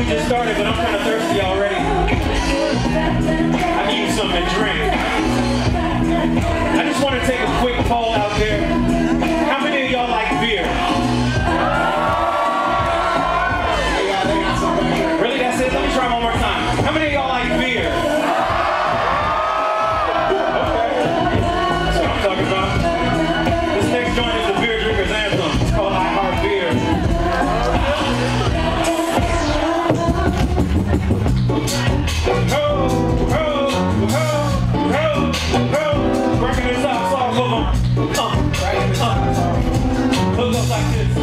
we just started, but I'm kind of thirsty already. I need something to drink. I just want to take a quick poll out there. How many of y'all like beer? Really, that's it? Let me try one more time. How many of y'all like beer? Okay. That's what I'm talking about. This next joint is the Beer Drinker's Anthem. It's called I Heart Beer. Ho, ho, ho, ho, ho. Breaking this up, so I'll move on. Hook up like this.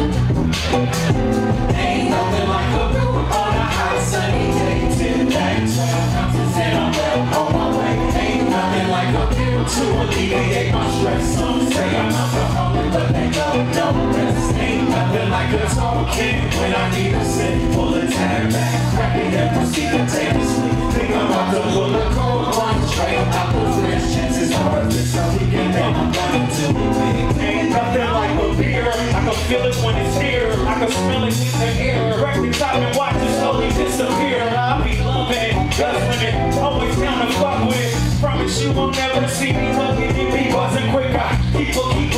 Ain't nothing like a brew on a hot sunny day. 10 back 12 ounces and I'm well on my way. Ain't nothing like a beer to alleviate my stress. Some say I'm alcoholic, but they don't know rest. Ain't nothing like a tall can when I need a sip. Pull a tab back, crack it and proceed to take a sleep. Think I'm about to pull a cold one straight out the fridge. Chances are this all weekend and I'm going to be big. Ain't nothing like a beer. I can feel it when it's here. I can smell it in the air. Crack the top and watch it slowly disappear. I'll be loving it, guzzling it, always down to fuck with it. Promise you won't never see me hugging and be buzzing quick. I keep a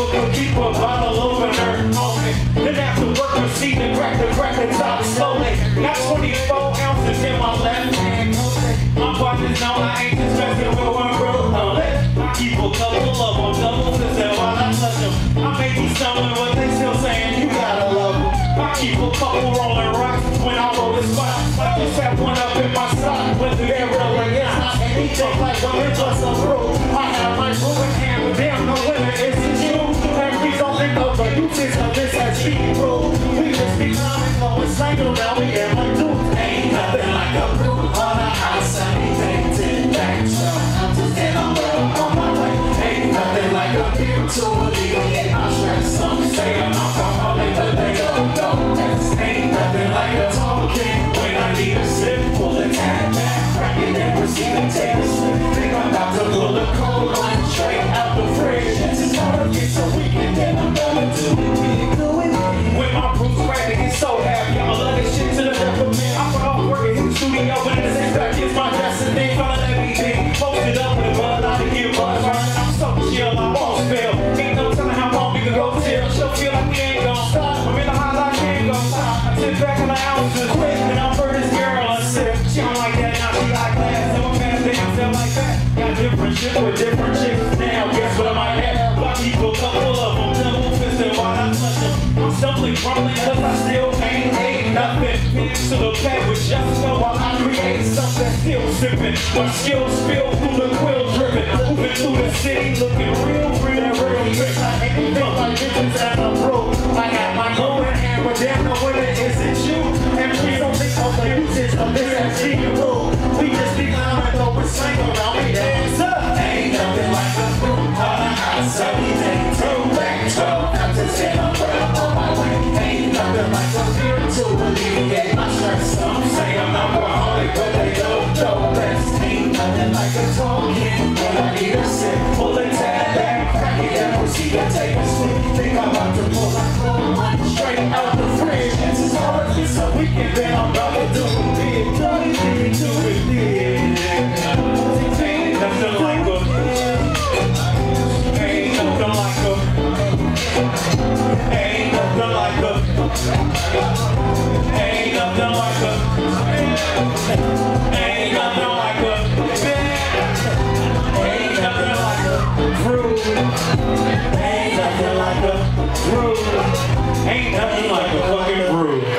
bottle opener on it. Then after work, proceed to crack the top slowly. Got 24 ounces in my left hand. My partners know I ain't just messing with one road on it. I keep a couple of them, double fisted while I touch them. I may be stumbling, but they still saying you gotta love them. I keep a couple rolling rocks when I roll this spot. I just have one up in my sock, whether they're real or not. Anything like when it's just a rule. I have my moving hand, but damn no winner, it's you. And please don't think of the uses of this as being rule. We just be climbing, going cycle, now we in my dude. Ain't nothing like a brew on a hot sunny day. 10 back 12 ounces and I'm well on my way. Ain't nothing like a beer to alleviate my stress. Some say I'm alcoholic, but they don't know rest. Ain't nothing like a tall can when I need a sip. Pull a tab back, crack it and proceed to take a sip. Think I'm about to pull a cold one straight out the fridge. It's hard to get so weekend and I'm gonna do it big. When my bruise crack, they get so happy. I'ma love this shit to the death of man. I put off work and hit the studio when it's in back. It's my destiny, fella let me be. Posted up with a bud, I done get buzz right. I'm so chill, I won't spill. Ain't no telling how long we can go till. She'll feel like we ain't gon' stop. I'm in the high life, we ain't gon' stop. I sit back on the ounces quick and I'm for this girl and sip. She don't like that, now she like glass. So I'm fast, they don't sell like that. Got different shit with different chicks. Now guess what I might have? Block people, couple of them, double fisted while I touch them. I'm stumbling, crumbling, cause I still ain't nothing. To the back with just so while I create something. Still sipping, my skills spill through the quill driven. Moving through the city, looking real rich. I ain't feel like bitches and I'm broke. I got my moment hand, but damn no winner isn't you. And please don't think of the usage of this as being rule. We just be climbing over single around me hands up. Ain't nothing like a brew on a hot sunny day. 2 back 12 ounces and I'm well on my way. Ain't nothing like a beer to alleviate my stress. Some say I'm alcoholic, but they don't know best. Ain't nothing like a tall can when I need a sip. Pull a tab back, crack it and proceed to take a swig. Think I'm about to pull a cold one straight out the fridge. This is hard, it's a weekend, then I'm about to do it big. Do it big. Ain't nothing like a ain't nothing like a ain't nothing like a ain't nothing like a ain't nothing like a ain't nothing like a brew. Ain't nothing like a brew. Ain't nothing like a fucking brew.